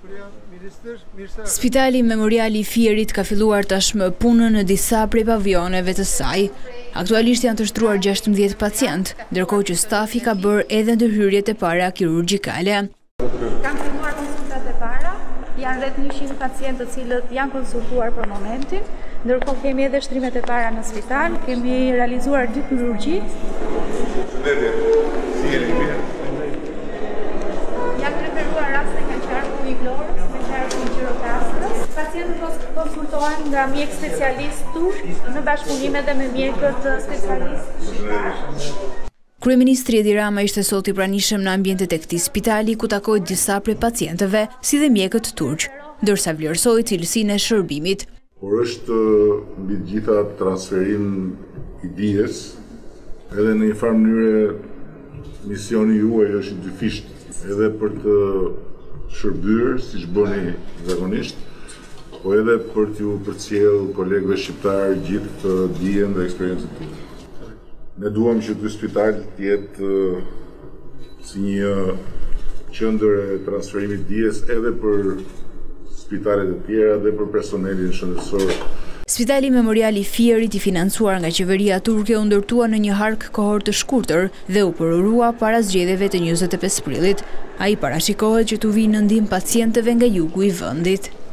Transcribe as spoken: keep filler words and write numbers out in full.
Spitali Memorial i Fierit ka filluar tashmë punën në disa prej pavioneve të saj. Aktualisht janë të shtruar gjashtëmbëdhjetë pacient, ndërkohë që stafi ka bërë edhe ndërhyrjet e para kirurgjikale. Kanë filluar konsultat e para, janë rreth njëqind pacientë të cilët janë konsultuar për momentin, ndërkohë kemi edhe shtrimet e para në spital, kemi realizuar dy kirurgji. Janë preferuar raste nga qarku i Vlorës, me qarku i Gjirokastërës. Pacientët konsultohen nga mjek specialist turk në bashkëpunim edhe me mjekët specialist shqiptar. Kryeministri Edi Rama ishte sot i pranishëm në ambientet e këtij spitali ku takoi disa prej pacientëve, si dhe mjekët turq, ndërsa vlerësoi cilësinë e shërbimit. Por është mbi të gjitha transferim i dijes, edhe në një farë mënyrë misioni juaj është i dyfisht, edhe për të shërbyer, siç bëni zakonisht, po edhe për t'ju përcjell kolegëve shqiptar gjithë të dijen dhe eksperiencën tuaj. Ne duam që ky spital të jetë si një qendër e transferimit dijes edhe për spitalet e tjera dhe për personelin shëndetësor. Spitali Memorial i Fierit, i financuar nga qeveria turke, u ndërtua në një hark kohor të shkurtër dhe u përorua para zgjedhjeve të njëzet e pesë prillit. Ai parashikohet që t'u vijë në ndihmë pacientëve nga jugu i vendit.